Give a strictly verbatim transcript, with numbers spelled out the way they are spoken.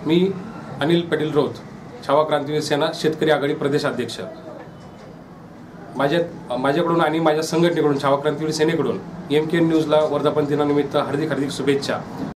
मी अनिल पाटील राऊत, छावा क्रांतिवीर सेना शेतकरी आघाडी प्रदेशाध्यक्ष। माझ्या माझ्याकडून आणि माझ्या संघटनेकडून छावा क्रांतिवीर सेनेकडून एम के न्यूजला वर्धापन दिनानिमित्त हार्दिक हार्दिक शुभेच्छा।